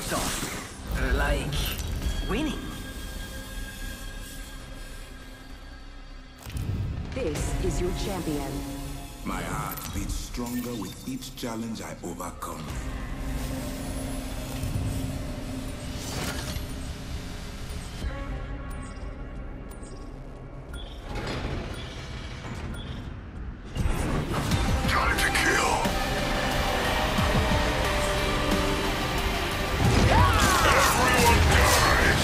So, like, winning. This is your champion. My heart beats stronger with each challenge I overcome. Time to kill. Everyone dies!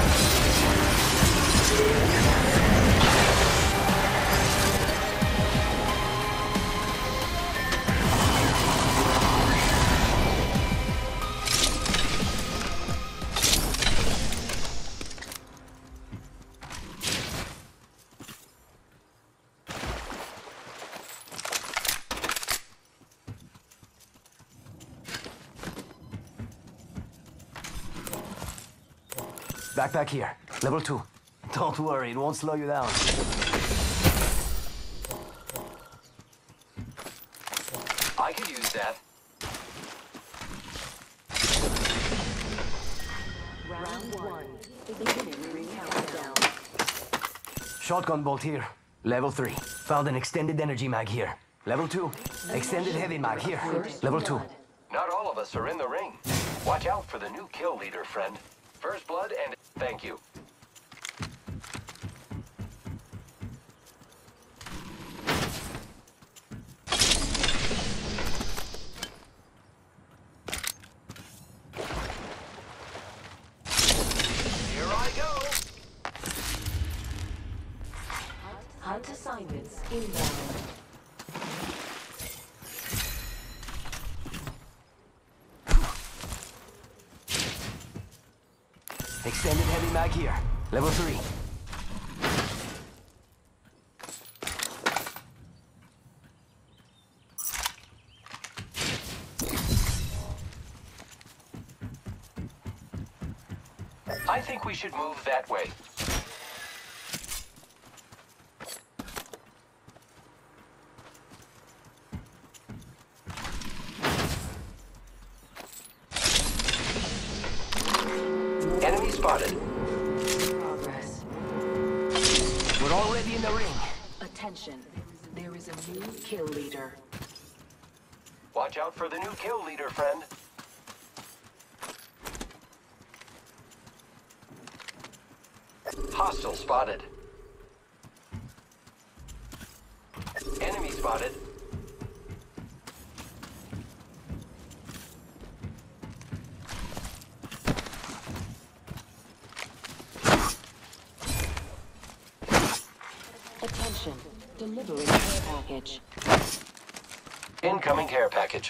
Backpack here. Level 2. Don't worry, it won't slow you down. I could use that. Round 1. Beginning ring countdown. Shotgun bolt here. Level 3. Found an extended energy mag here. Level 2. Extended heavy mag here. Level 2. Not all of us are in the ring. Watch out for the new kill leader, friend. First blood and thank you. Here I go. Hunt assignments inbound. Extended heavy mag here. Level 3. I think we should move that way. Enemy spotted. Progress. We're already in the ring. Attention. There is a new kill leader. Watch out for the new kill leader, friend. Hostile spotted. Enemy spotted. Attention. Delivering care package. Incoming care package.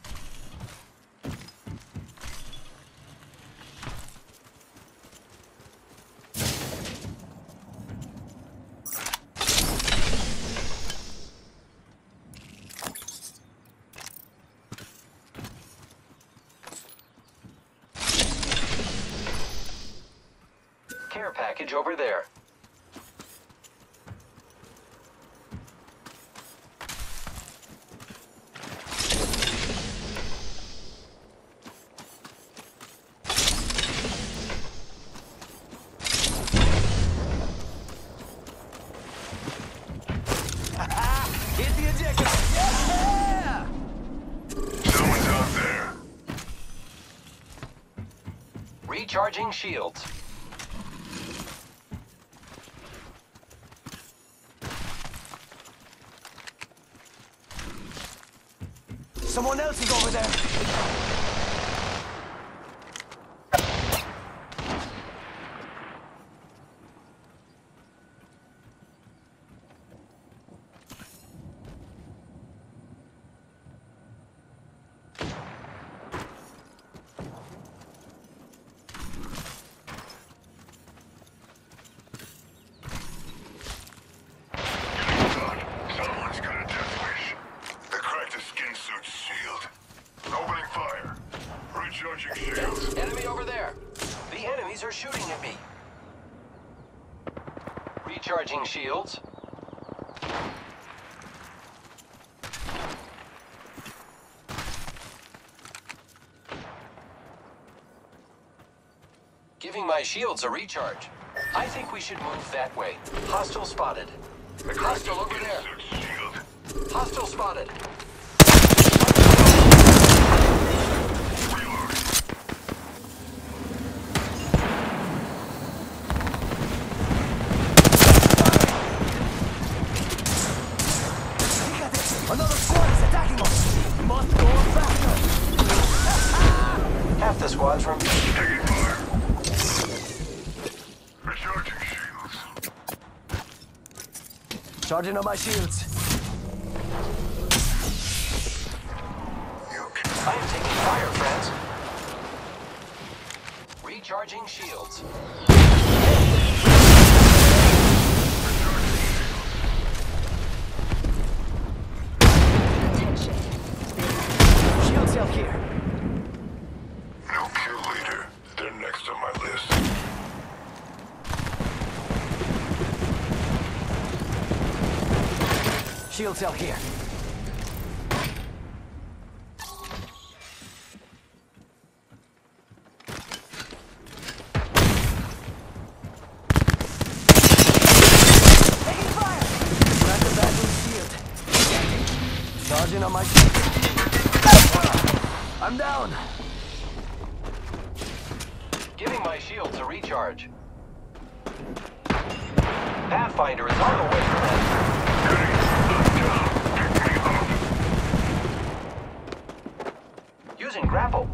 Care package over there. Hit the ejector. Yeah! Someone's out there. Recharging shields. Someone else is over there. Someone's got a death wish. They cracked the skin suit's shield. Opening fire. Recharging shields. Enemy over there. The enemies are shooting at me. Recharging shields. Giving my shields a recharge. I think we should move that way. Hostile spotted. Hostile over there. Suit shield. Hostile spotted. Another squad is attacking us! Must go faster! Half the squad's from... Taking fire. Recharging shields. Charging on my shields. I am taking fire, friends. Recharging shields. Attention. Shield cell here. New kill leader. They're next on my list. Shield cell here. Taking fire! Grab the battle shield. Charging on my shield. I'm down. Giving my shields a recharge. Pathfinder is on the way, friends. Using grapple.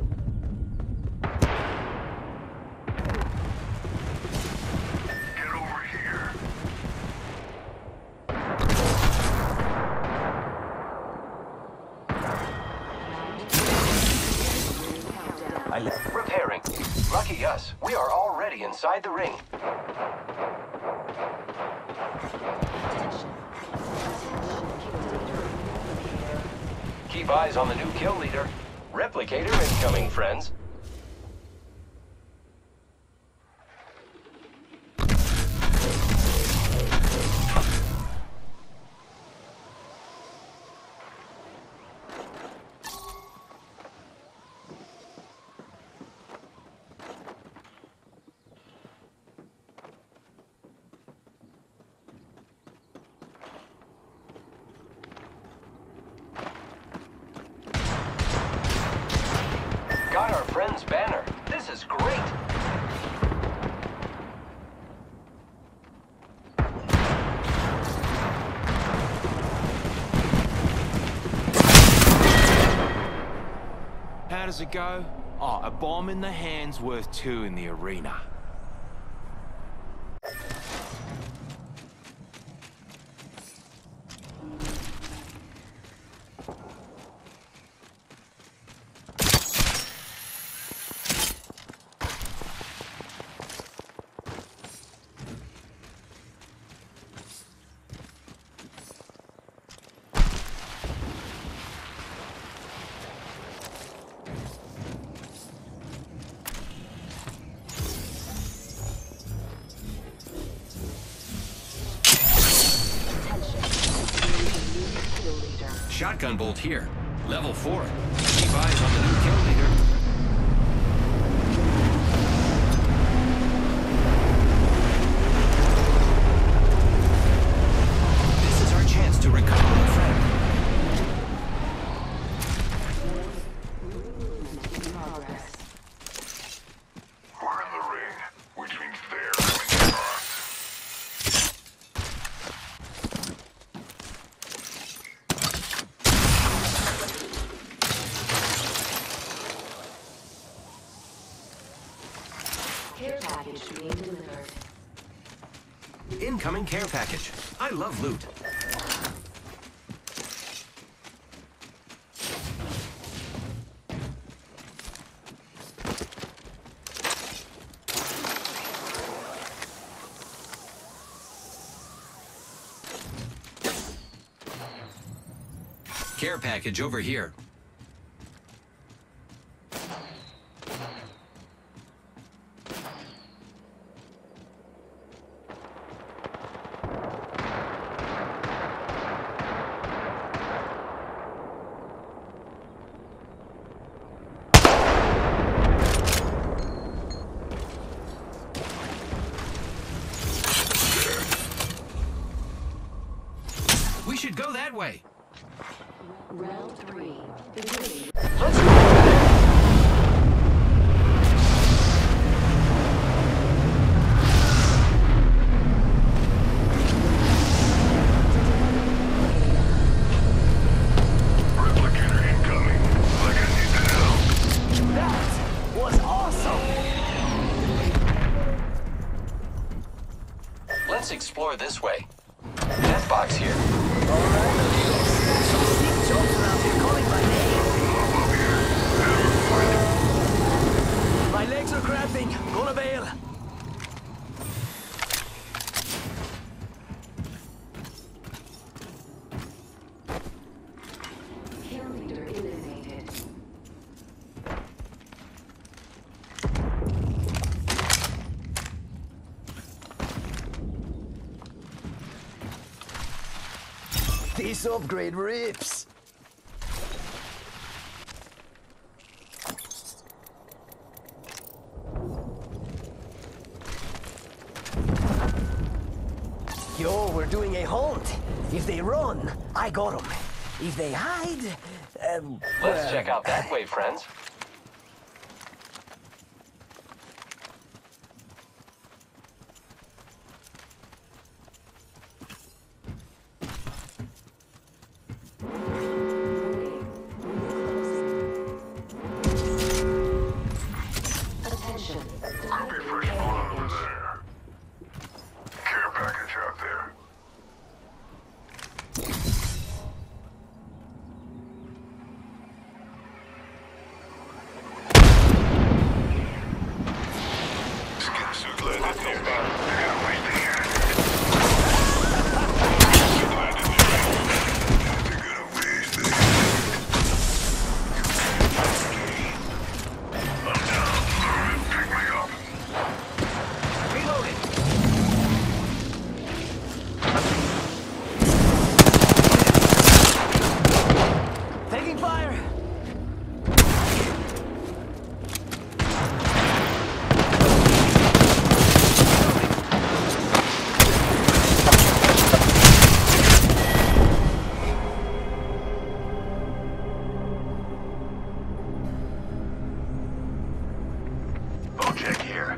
Get over here. I left. Repairing. Lucky us. We are already inside the ring. Keep eyes on the new kill leader. Replicator incoming, friends. Got our friend's banner. This is great. How does it go? Oh, a bomb in the hand's worth two in the arena. Shotgun bolt here. Level 4. Keep eyes on the new kill leader. This is our chance to recover our friend. We're in the ring, which means they're coming to us. Care package being delivered. Incoming care package. I love loot. Care package over here. that way. Round 3. Beginning. Let's go over there. Replicator incoming. Like I need the help. That was awesome! Let's explore this way. Death box here. Alright, amigos. Some sick jokes around here calling my name. My legs are cramping. Gonna bail. Kill leader eliminated. This upgrade rips. Yo, we're doing a hunt. If they run, I got them. If they hide, Let's check out that way, friends. Attention. Copy first blood over there. Care package out there. Skin suit landed near me. They're waiting here. Landed near me. They're gonna waste this. I'm down. Pick me up. reloading. Taking fire. Bojack here.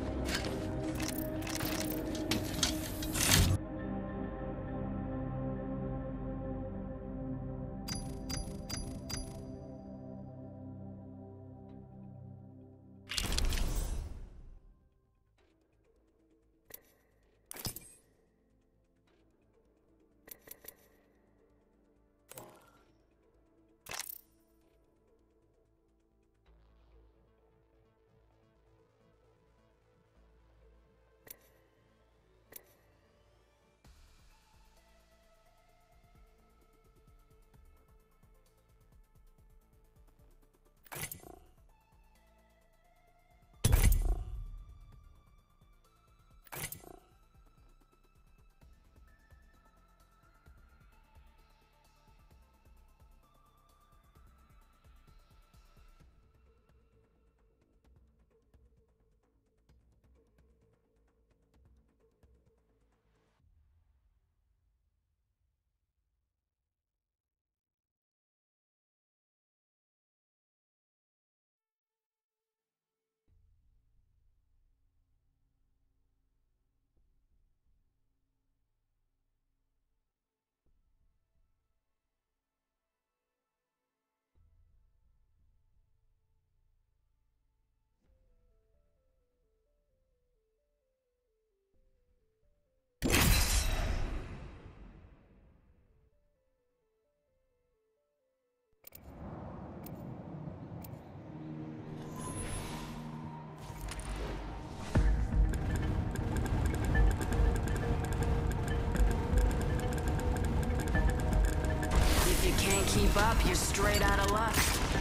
If you can't keep up, you're straight out of luck.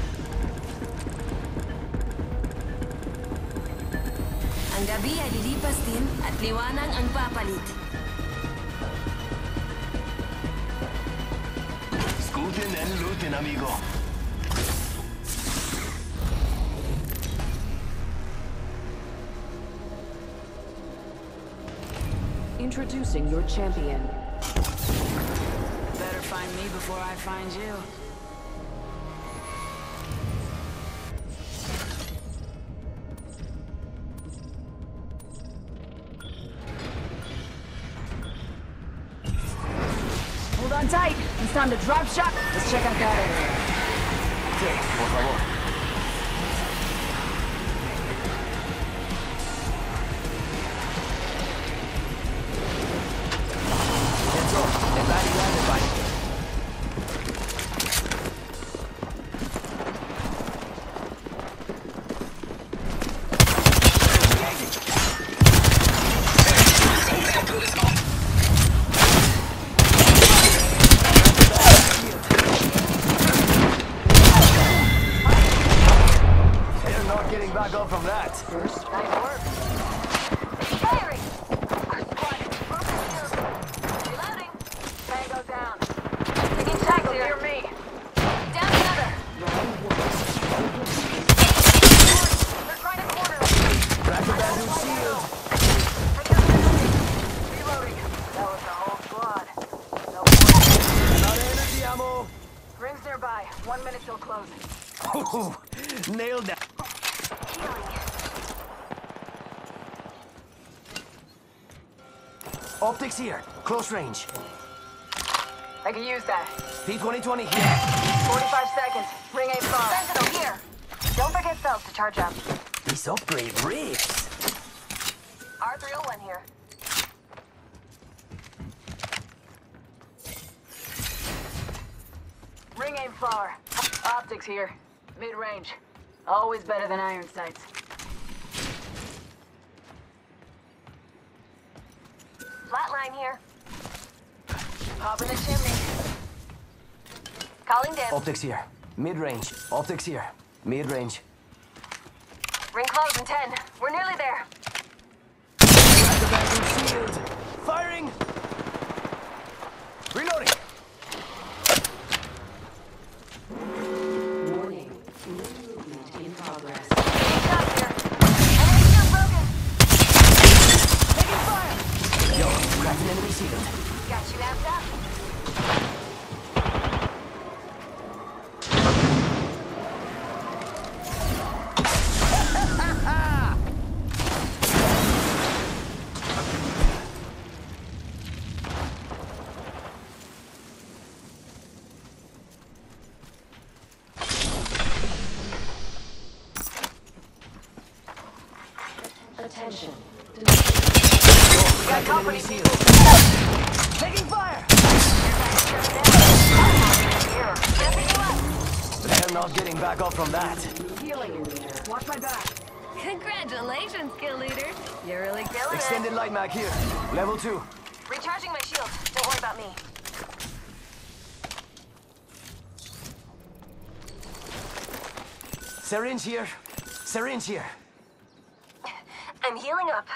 Ang gabi ay lilipas din at liwanag ang papalit. Scootin' and lootin', amigo. Introducing your champion. Better find find me before I find you. Hold on tight. It's time to drop shot. Let's check out that area. Sí, por favor. That's all. The body landed by. They're not getting back up from that. Nice work. Firing! Our squad is moving. Reloading. Tango down. Taking tags near me. Down another. They're trying to corner us. Crack the bamboo shield. Reloading. That was the whole squad. No point. Not energy ammo. Rings nearby. 1 minute till close. Ooh, nailed that. Optics here. Close range. I can use that. P2020 here. 45 seconds. Ring aim far. Sentinel here. Don't forget cells to charge up. This upgrade rips. R301 here. Ring aim far. Optics here. Mid-range. Always better than iron sights. Flatline here. Hop in the chimney. Calling dim. Optics here. Mid-range. Optics here. Mid-range. Ring close in 10. We're nearly there. Crack the bamboo shield. Firing. Reloading. Warning. Movement in progress. Shot here. Enemy shield broken. Taking fire. Yo, crack an enemy shield. Got you amped up. Attention. Got company. Shield. Taking fire. Here. Stepping you up. They're not getting back up from that. Healing. Watch my back. Congratulations, kill leader. You're really killing it. Extended light mag here. Level 2. Recharging my shield. Don't worry about me. Syringe here. Syringe here. I'm healing up.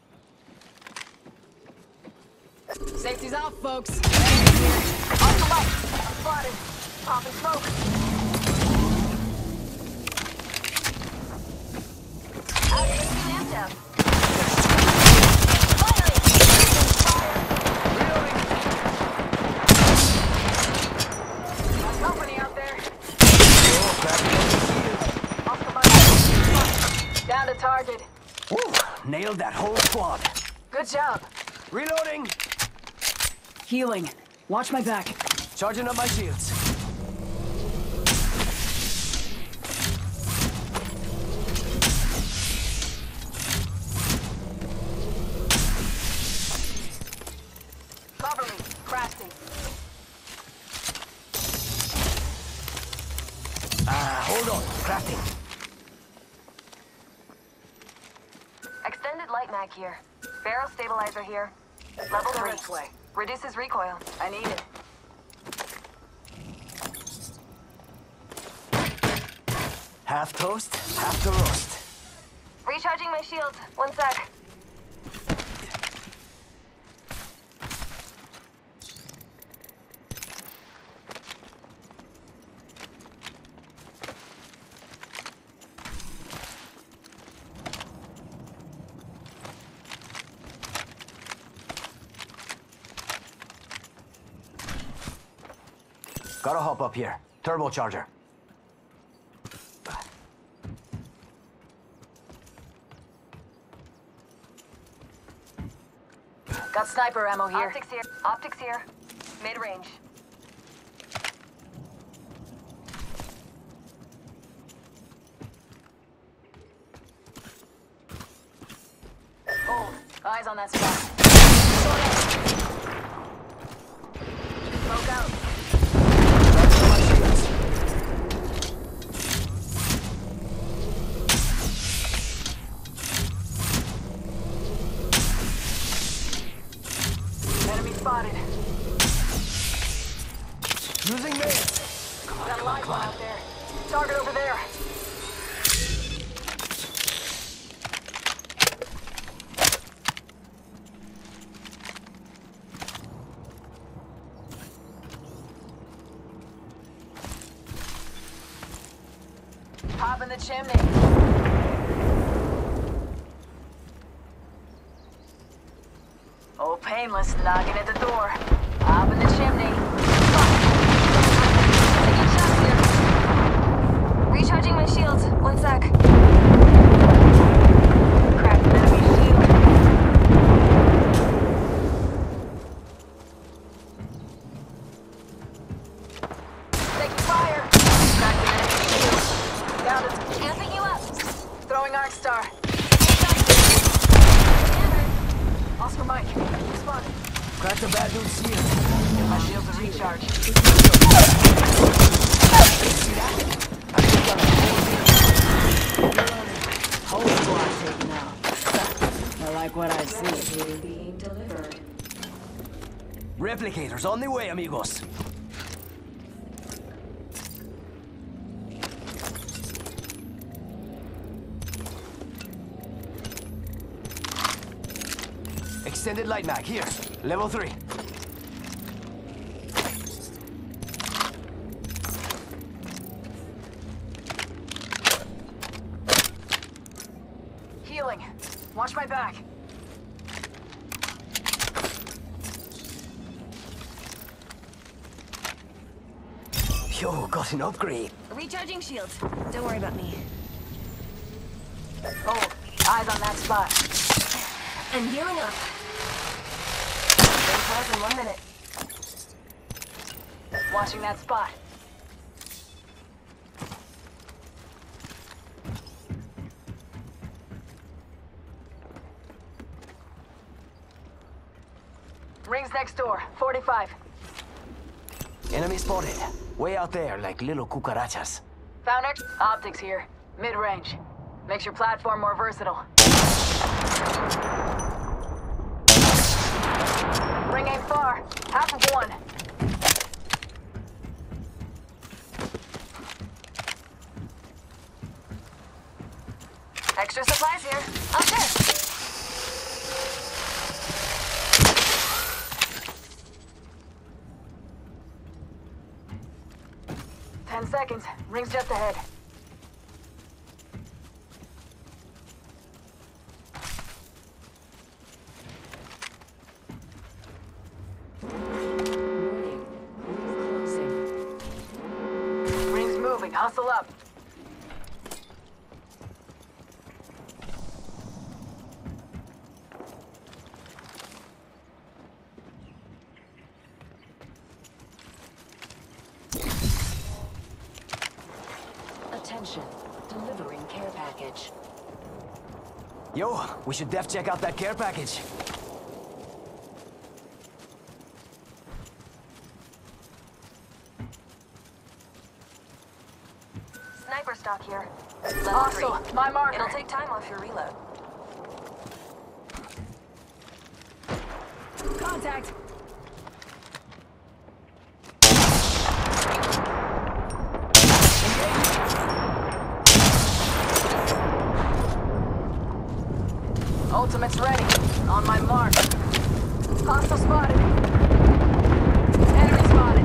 Safety's out, folks. Off the light. I'm spotted. Popping smoke. Activating amped up. Firing. Reloading. Got company out there. Oh, crack the enemy shield. Off the light. Down to target. Woo, nailed that whole squad. Good job. Reloading. Healing. Watch my back. Charging up my shields. Cover me. Crafting. Hold on. Crafting. Extended light mag here. Barrel stabilizer here. Level 3. This way. Reduces recoil. I need it. Half toast, half to roast. Recharging my shields. 1 sec. Gotta hop up here. Turbocharger. Got sniper ammo here. Optics here. Optics here. Mid-range. Hold. Eyes on that spot. Smoke out. Enemy spotted. Using me. Got a live one out there. Target over there. Pop in the chimney. Old Painless knocking at the door. Pop in the chimney. Taking shots here. Recharging my shields. 1 sec. Cracked an enemy shield. Taking fire. Cracked an enemy shield. Down to Amping you up. throwing Arc Star. Oscar Mike. Spotted. Crack the bad dude's shield. Get my shields to recharge. Whole squad taken out. I like what I see. Being delivered. Replicators on the way, amigos. Extended light mag here. Level 3. Healing. Watch my back. Yo, got an upgrade. Recharging shields. Don't worry about me. Hold. Eyes on that spot. I'm healing up. Bring close in 1 minute. Watching that spot. Rings next door. 45. Enemy spotted. Way out there, like little cucarachas. Found X. Optics here. Mid-range. Makes your platform more versatile. Ring ain't far. Half of one. Extra supplies here. Oh, sure. 10 seconds. Ring's just ahead. Ring's moving. Hustle up. Attention. Delivering care package. Yo, we should def check out that care package. Sniper stock here. Hostile. My marker. It'll take time off your reload. Contact! Ultimate's ready. On my mark. Hostile spotted. Enemy spotted.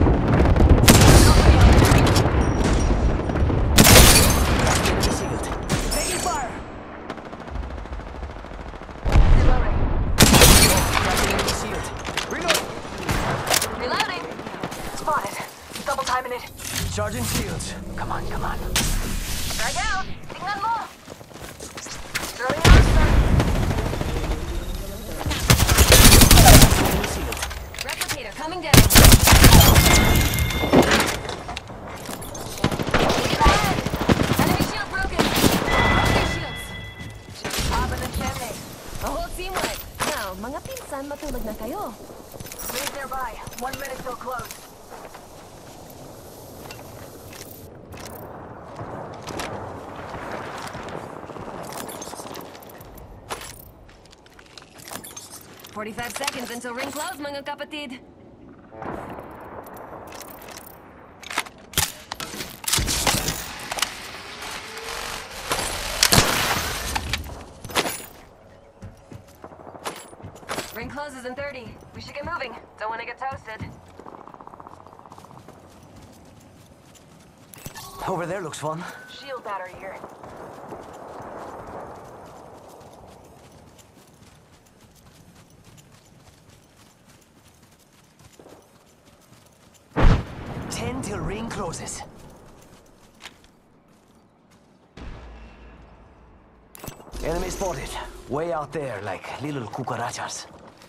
Taking fire! Reloading. Cracking enemy shield. Reload! Reloading. Spotted. Double timing Recharging shields. Come on, come on. Drag out! Tingnan mo! Throwing an arc Shield. Replicator coming down. Enemy shield broken. Broken shields. top of the chimney. A whole team wide. Now, mga pinsan, matulog na kayo. Please nearby. 1 minute till close. "45 seconds until ring close, mga kapatid." Ring closes in 30. We should get moving. Don't want to get toasted. Over there looks fun. Shield battery here. Ten till ring closes. Enemy spotted. Way out there, like little cucarachas.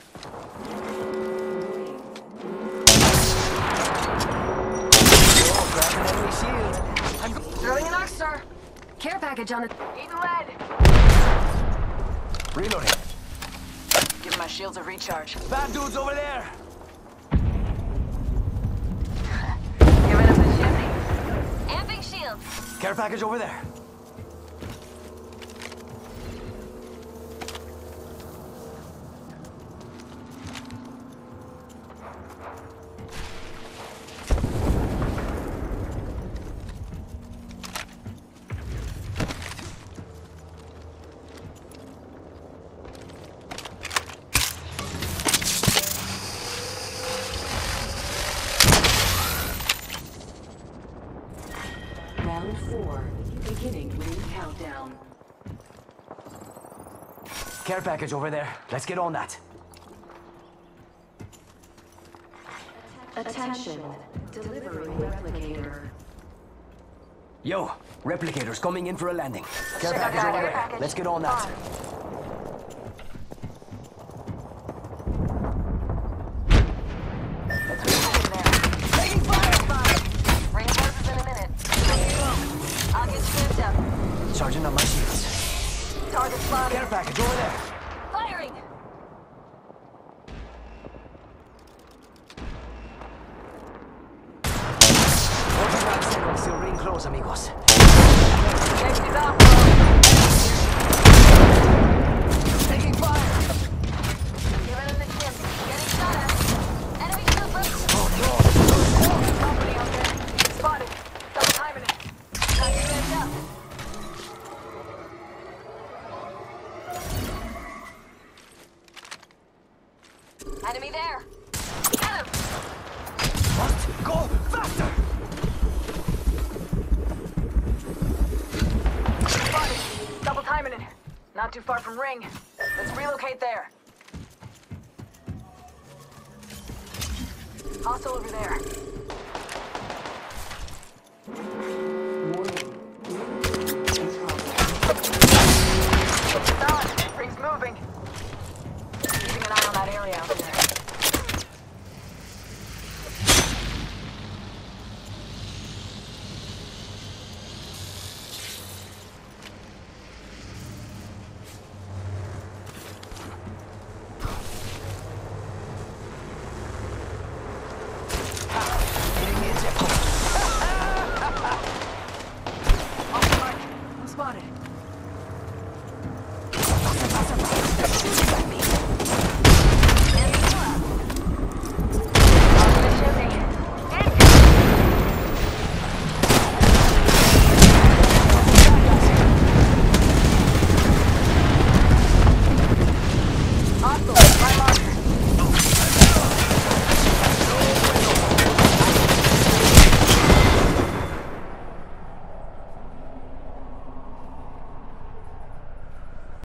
Oh, grab an enemy shield. Throwing an arc star. Care package on it. Need lead. Reloading. Give my shields a recharge. Bad dudes over there. Giving up the chimney. Amping shields. Care package over there. Round 4. Beginning ring countdown. Care package over there. Let's get on that. Attention. Delivering replicator. Yo, replicators coming in for a landing. Care Check out package that over care there. package. Let's get on that. Taking fire! Ring closes in a minute. I'll get stamped up. Charging on my shields. Target spotted. Care package over there. Firing. 45 seconds till ring close, amigos. Safety's off. Taking fire. Giving him the chimney. Getting shot at. Enemy shield broken. Oh no. Company out there. Spotted. Double timing it. Got you ramped up. Enemy there. Get him. What? Go faster. Spotted. Double timing it. Not too far from ring. Let's relocate there. Hostile over there. Solid. Ring's moving. Keeping an eye on that area out there. Off the mark. I'm spotted.